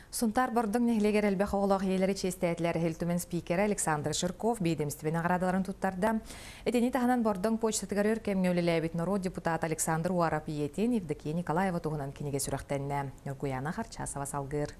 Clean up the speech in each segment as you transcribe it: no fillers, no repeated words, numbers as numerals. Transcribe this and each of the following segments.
Сунтар бордың нехлегер әлбәқ оғылақ елері честәйтлері хелтумен спикері Александр Ширков бейдемістібен ағырадыларын тұттарды. Әтені тағынан бордың почтатығар өркемгеулі әбет нұру депутат Александр Уарап иетін Евдокия Николаева тұғынан кенеге сүрақтәніне. Нұргуяна Харчасова салғыр.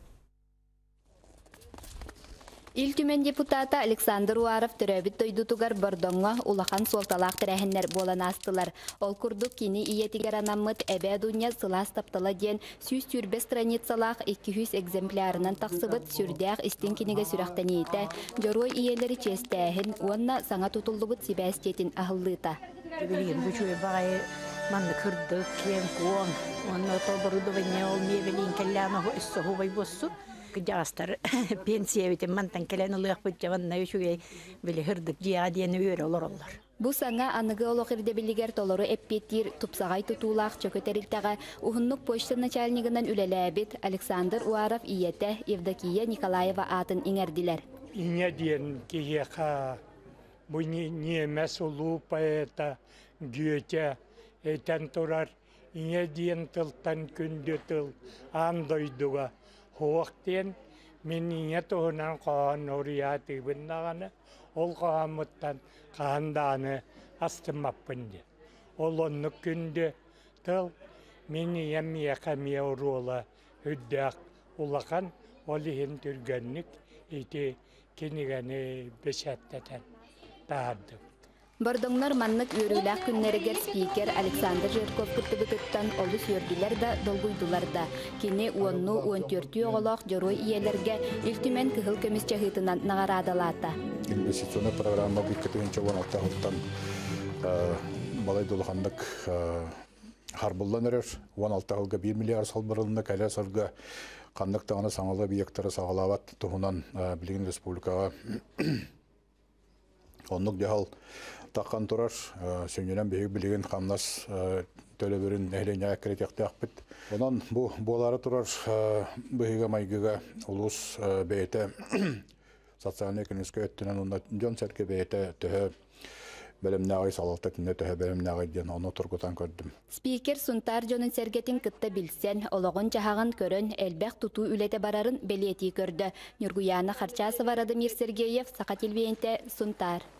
Илтүмен депутата Александр Уаров төрөбіт тойдутугар бордоңға улахан солталақ тірәхінлер болан астылар. Ол күрдік кені иетігер анаммыт әбә дуня сылас таптала ден сүйс түрбе страницалақ 200 экземплярынан тақсыбыт сүрдәқ істен кенеге сүрақтан еті. Жорой иелері честәхін, онна саңа тұтылдыбыт сибәстетін ағылыта. Білген бүчуе бағай манны күрдік, кен куон, онна тобырудывыне ол мебелін кәлләна үсі хубай боссу. Жастар пенсия битен мантан келен улык бутчаван навешуге били хырдык жия диен өөр олорлар. Бу саңа аныгы олохирде билигер толору эппеттир тупсагай тутуулак чөкөтерилтага ухуннук почта начальнигынан үлеләбит Александр Уаров иете Евдокия Николаева атын иңердилер. Ине диен киеха бу не месулу поэта Гёте этен турар ине диен тылтан күндө тыл андойдуга Хоқтен мен ине тоғынан қаған орияты бұндағаны, ол қағамыттан қағандағаны астымаппынды. Ол онны күнді тыл мен ине қамия ұруылы үддәқ ұлақан ол ехен түргеннік еті кенігені бешәттәтен тағарды. Бордоңнар маннык өрүләк күннәрегер спикер Александр Жерков күттүбүттан олы сөрдүләр да долгуйдулар да. Кини 10-14 оголок жорой иелерге илтүмен кыһыл көмүс жагытынан нагарадалата. Инвестиционный программа биккетинче 16-тан балай долгандык харбулланыр 16-га 1 миллиард салбырылны кәлә сырга кандык тагына саңалы объекттары сагалават туһунан билген республикага оннук жахал таққан тұрар, сөненен бейгі білеген қамнас төлөбірін әйлене әкіретекті ақпыт. Онан бұл болары тұрар бейгі майгыға ұлыс бейті социальный экономический өттінен онда жон сәрке бейті түхі бәлімне ағай салалты түнне түхі бәлімне ағай ден оны тұрғытан көрдім. Спикер Сунтар жонын сәргетін кытта білсен, олығын жағағын көрін әлбәқ тұту үлеті барарын белеті көрді. Нұргуяна Харчасова Радымир Сергеев, Сақатилбейінті, Сунтар.